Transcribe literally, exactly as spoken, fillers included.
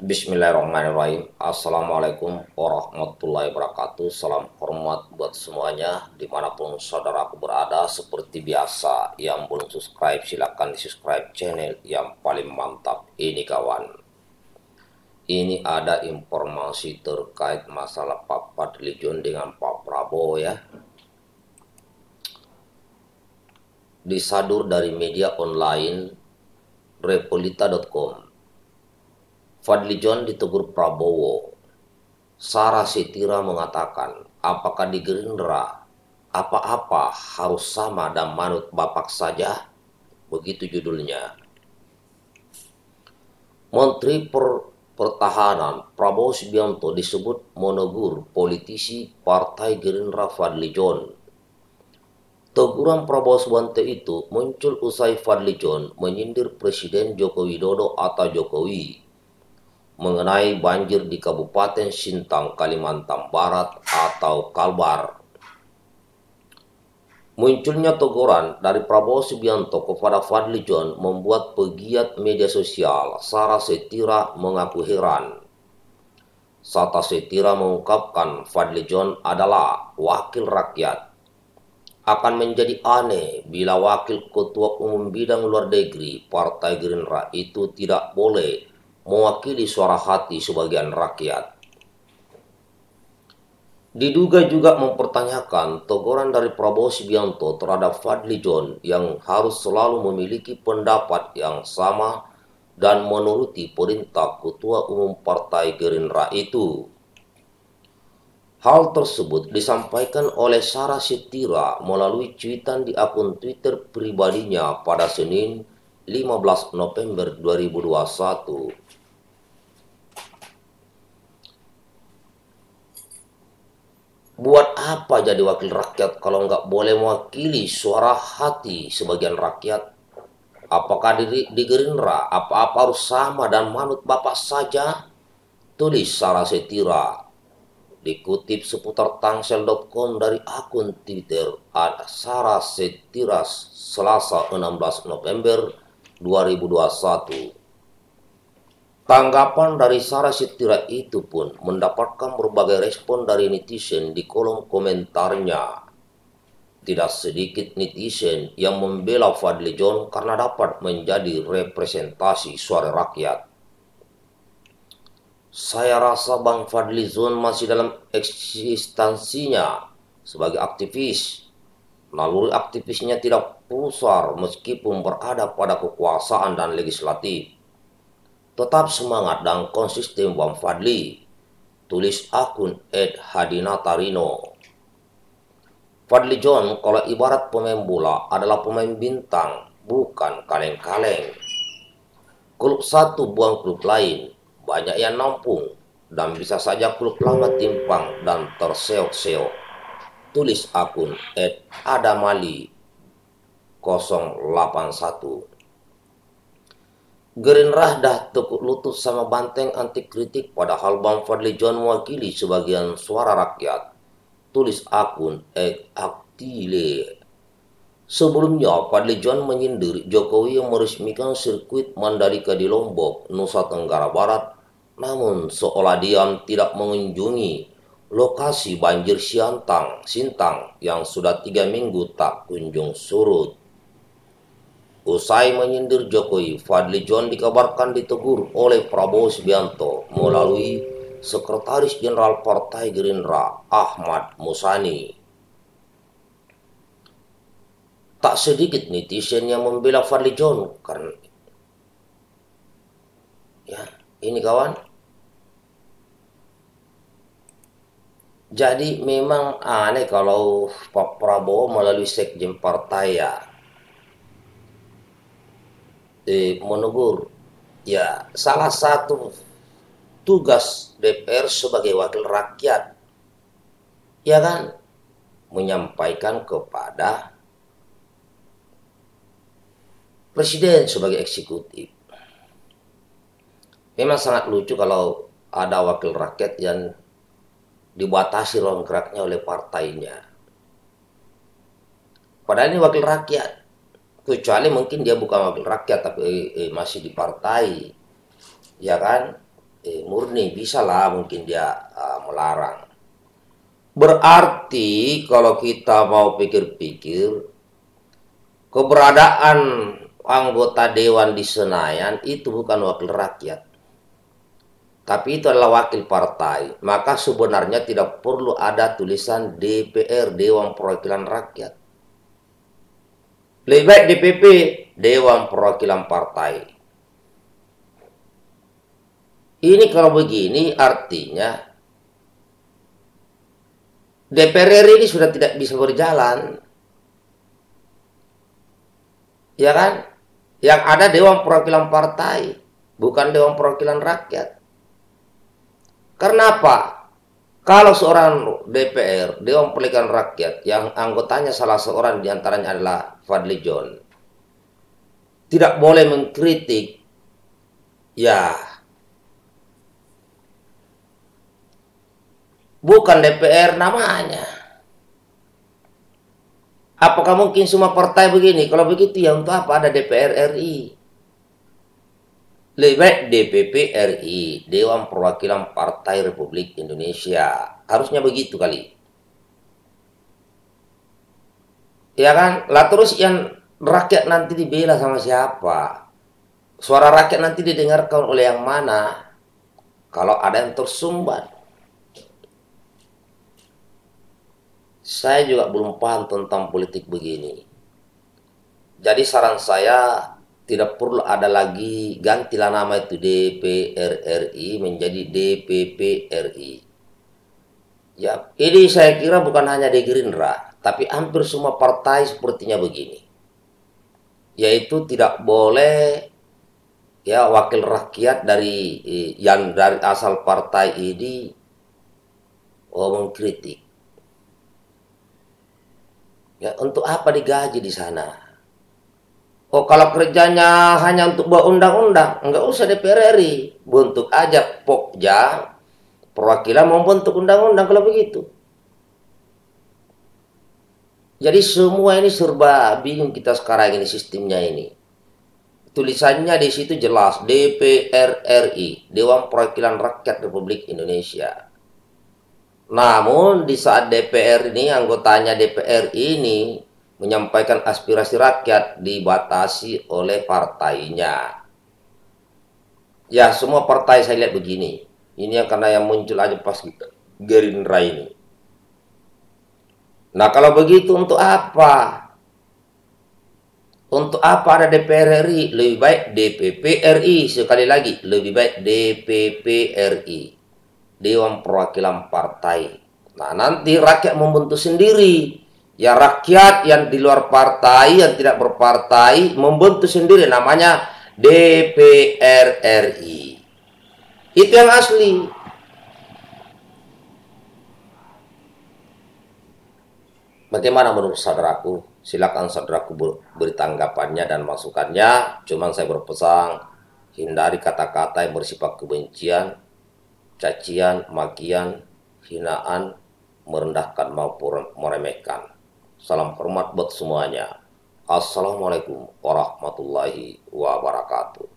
Bismillahirrahmanirrahim. Assalamualaikum warahmatullahi wabarakatuh. Salam hormat buat semuanya dimanapun saudaraku berada. Seperti biasa, yang belum subscribe silahkan di subscribe channel yang paling mantap ini kawan. Ini ada informasi terkait masalah Pak Fadlizon dengan Pak Prabowo ya. Disadur dari media online repolita dot com. Fadlizon ditegur Prabowo. Sarah Setira mengatakan, apakah di Gerindra apa-apa harus sama dan manut bapak saja? Begitu judulnya. Menteri per Pertahanan Prabowo Subianto disebut menegur politisi Partai Gerindra Fadlizon. Teguran Prabowo Subianto itu muncul usai Fadlizon menyindir Presiden Joko Widodo atau Jokowi mengenai banjir di Kabupaten Sintang, Kalimantan Barat atau Kalbar. Munculnya teguran dari Prabowo Subianto kepada Fadlizon membuat pegiat media sosial Sarah Setira mengaku heran. Sarah Setira mengungkapkan Fadlizon adalah wakil rakyat. Akan menjadi aneh bila wakil ketua umum bidang luar negeri Partai Gerindra itu tidak boleh mewakili suara hati sebagian rakyat. Diduga juga mempertanyakan teguran dari Prabowo Subianto terhadap Fadlizon yang harus selalu memiliki pendapat yang sama dan menuruti perintah Ketua Umum Partai Gerindra itu. Hal tersebut disampaikan oleh Sarah Setira melalui cuitan di akun Twitter pribadinya pada Senin lima belas November dua ribu dua puluh satu. Buat apa jadi wakil rakyat kalau nggak boleh mewakili suara hati sebagian rakyat? Apakah di, di Gerindra apa-apa harus sama dan manut bapak saja? Tulis Sarah Setira. Dikutip seputar tangsel dot com dari akun Twitter ada Sarah Setira Selasa enam belas November dua ribu dua puluh satu. Tanggapan dari Sarah Setira itu pun mendapatkan berbagai respon dari netizen di kolom komentarnya. Tidak sedikit netizen yang membela Fadlizon karena dapat menjadi representasi suara rakyat. Saya rasa Bang Fadlizon masih dalam eksistensinya sebagai aktivis. Naluri aktivisnya tidak pusar meskipun berada pada kekuasaan dan legislatif. Tetap semangat dan konsisten Bang Fadli. Tulis akun et hadinatarino. Fadlizon kalau ibarat pemain bola adalah pemain bintang, bukan kaleng-kaleng. Klub satu buang klub lain, banyak yang nampung, dan bisa saja klub lama timpang dan terseok-seok. Tulis akun et adamali nol delapan satu. Gerindra dah tekuk lutut sama banteng anti kritik padahal Bang Fadlizon mewakili sebagian suara rakyat. Tulis akun et aktile. Sebelumnya Fadlizon menyindir Jokowi yang meresmikan sirkuit Mandalika di Lombok, Nusa Tenggara Barat, namun seolah diam tidak mengunjungi lokasi banjir Siantang, Sintang yang sudah tiga minggu tak kunjung surut. Usai menyindir Jokowi, Fadlizon dikabarkan ditegur oleh Prabowo Subianto melalui Sekretaris Jenderal Partai Gerindra Ahmad Muzani. Tak sedikit netizen yang membela Fadlizon karena ya ini kawan. Jadi memang aneh kalau Pak Prabowo melalui sekjen partai ya eh, menegur. Ya salah satu tugas D P R sebagai wakil rakyat ya kan menyampaikan kepada Presiden sebagai eksekutif. Memang sangat lucu kalau ada wakil rakyat yang dibatasi ruang geraknya oleh partainya. Padahal ini wakil rakyat. Kecuali mungkin dia bukan wakil rakyat tapi eh, masih di partai. Ya kan? eh, murni, bisa lah mungkin dia uh, melarang. Berarti kalau kita mau pikir-pikir, keberadaan anggota dewan di Senayan itu bukan wakil rakyat, tapi itu adalah wakil partai. Maka sebenarnya tidak perlu ada tulisan D P R, Dewan Perwakilan Rakyat. Lebih baik D P P, Dewan Perwakilan Partai. Ini kalau begini artinya D P R R I ini sudah tidak bisa berjalan. Ya kan? Yang ada Dewan Perwakilan Partai, bukan Dewan Perwakilan Rakyat. Karena apa? Kalau seorang D P R, Dewan Perwakilan Rakyat, yang anggotanya salah seorang diantaranya adalah Fadli John, tidak boleh mengkritik, ya bukan D P R namanya. Apakah mungkin semua partai begini? Kalau begitu ya untuk apa ada D P R R I? Lebih baik D P P R I, Dewan Perwakilan Partai Republik Indonesia. Harusnya begitu kali. Ya kan? Lah terus yang rakyat nanti dibela sama siapa? Suara rakyat nanti didengarkan oleh yang mana? Kalau ada yang tersumbat. Saya juga belum paham tentang politik begini. Jadi saran saya, tidak perlu ada lagi, gantilah nama itu D P R R I menjadi D P P R I. Ya, ini saya kira bukan hanya di Gerindra, tapi hampir semua partai sepertinya begini. Yaitu tidak boleh ya wakil rakyat dari yang dari asal partai ini oh, mengkritik. Ya, untuk apa digaji di sana? Oh, kalau kerjanya hanya untuk buat undang-undang, enggak usah D P R R I. Bentuk aja Pokja, perwakilan membentuk undang-undang kalau begitu. Jadi semua ini serba bingung kita sekarang ini sistemnya ini. Tulisannya di situ jelas D P R R I, Dewan Perwakilan Rakyat Republik Indonesia. Namun di saat D P R ini, anggotanya D P R ini menyampaikan aspirasi rakyat dibatasi oleh partainya. Ya semua partai saya lihat begini. Ini yang karena yang muncul aja pas Gerindra ini. Nah kalau begitu untuk apa? Untuk apa ada D P R R I? Lebih baik D P P R I. Sekali lagi, lebih baik D P P R I. Dewan Perwakilan Partai. Nah nanti rakyat membentuk sendiri. Ya rakyat yang di luar partai, yang tidak berpartai, membentuk sendiri namanya D P R R I. Itu yang asli. Bagaimana menurut saudaraku? Silakan saudaraku beri tanggapannya dan masukannya. Cuman saya berpesan, hindari kata-kata yang bersifat kebencian, cacian, makian, hinaan, merendahkan maupun meremehkan. Salam hormat buat semuanya. Assalamualaikum warahmatullahi wabarakatuh.